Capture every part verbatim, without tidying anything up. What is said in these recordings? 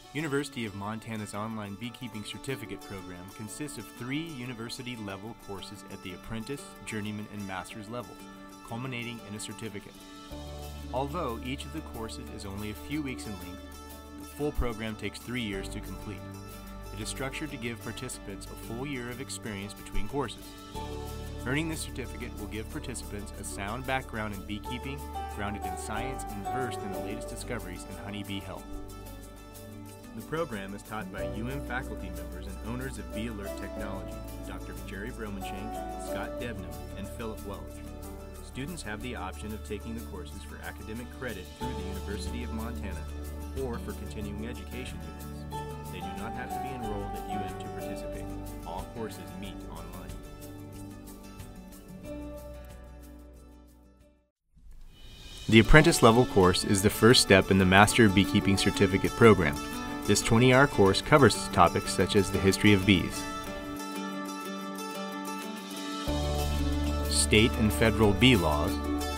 University of Montana's online beekeeping certificate program consists of three university-level courses at the apprentice, journeyman, and master's levels, culminating in a certificate. Although each of the courses is only a few weeks in length, the full program takes three years to complete. It is structured to give participants a full year of experience between courses. Earning this certificate will give participants a sound background in beekeeping, grounded in science and versed in the latest discoveries in honeybee health. The program is taught by U M faculty members and owners of Bee Alert Technology, Doctor Jerry Bromenshank, Scott Debnam, and Philip Welch. Students have the option of taking the courses for academic credit through the University of Montana or for continuing education units. They do not have to be enrolled at U M to participate. All courses meet online. The apprentice level course is the first step in the Master Beekeeping Certificate program. This twenty hour course covers topics such as the history of bees, state and federal bee laws,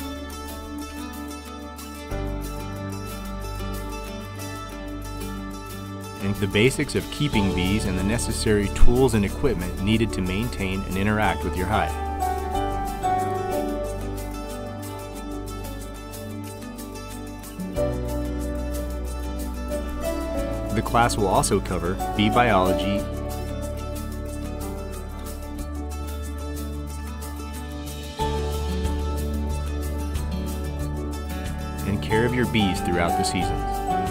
and the basics of keeping bees and the necessary tools and equipment needed to maintain and interact with your hive. The class will also cover bee biology, and care of your bees throughout the seasons.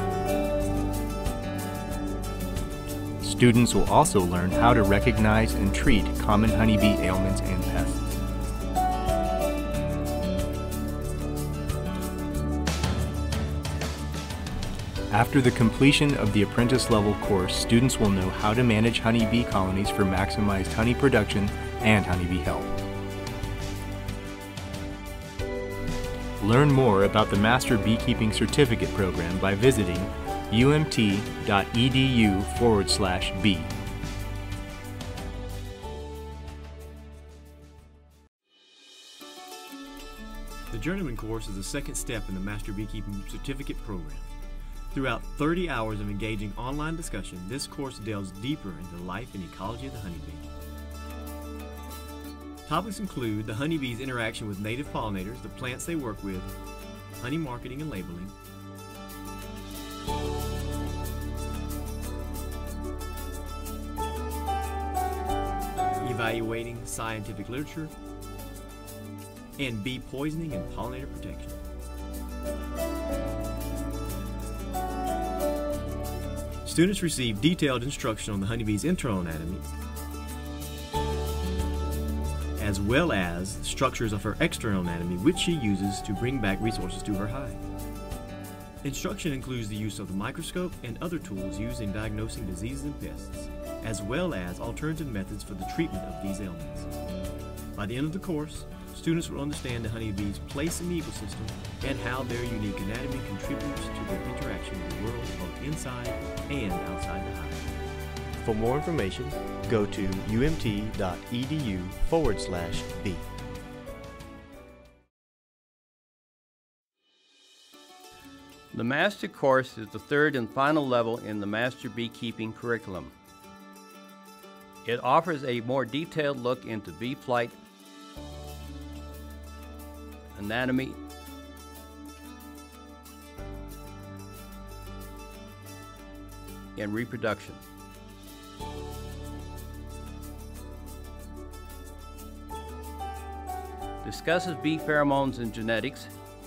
Students will also learn how to recognize and treat common honeybee ailments and pests. After the completion of the apprentice level course, students will know how to manage honeybee colonies for maximized honey production and honeybee health. Learn more about the Master Beekeeping Certificate program by visiting umt.edu forward slash B. The Journeyman course is the second step in the Master Beekeeping Certificate program. Throughout thirty hours of engaging online discussion, this course delves deeper into the life and ecology of the honeybee. Topics include the honeybee's interaction with native pollinators, the plants they work with, honey marketing and labeling, evaluating scientific literature, and bee poisoning and pollinator protection. Students receive detailed instruction on the honeybee's internal anatomy, as well as structures of her external anatomy, which she uses to bring back resources to her hive. Instruction includes the use of the microscope and other tools used in diagnosing diseases and pests, as well as alternative methods for the treatment of these ailments. By the end of the course, students will understand the honeybee's place in the ecosystem and how their unique anatomy contributes to their interaction with the world both inside and outside the hive. For more information, go to umt.edu forward slash B. The Master course is the third and final level in the Master Beekeeping curriculum. It offers a more detailed look into bee flight, anatomy, and reproduction. Discusses bee pheromones and genetics,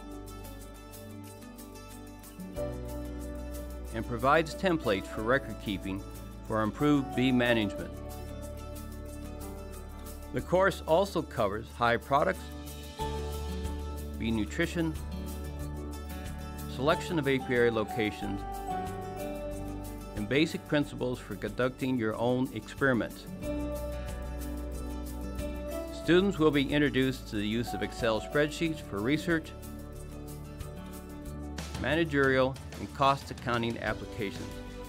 and provides templates for record keeping for improved bee management. The course also covers hive products, bee nutrition, selection of apiary locations, and basic principles for conducting your own experiments. Students will be introduced to the use of Excel spreadsheets for research, managerial, and cost accounting applications.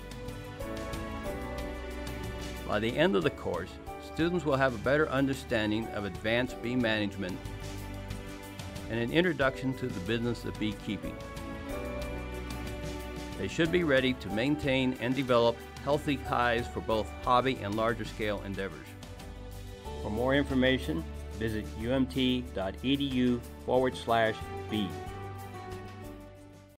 By the end of the course, students will have a better understanding of advanced bee management and an introduction to the business of beekeeping. They should be ready to maintain and develop healthy hives for both hobby and larger scale endeavors. For more information, visit umt.edu forward slash bee.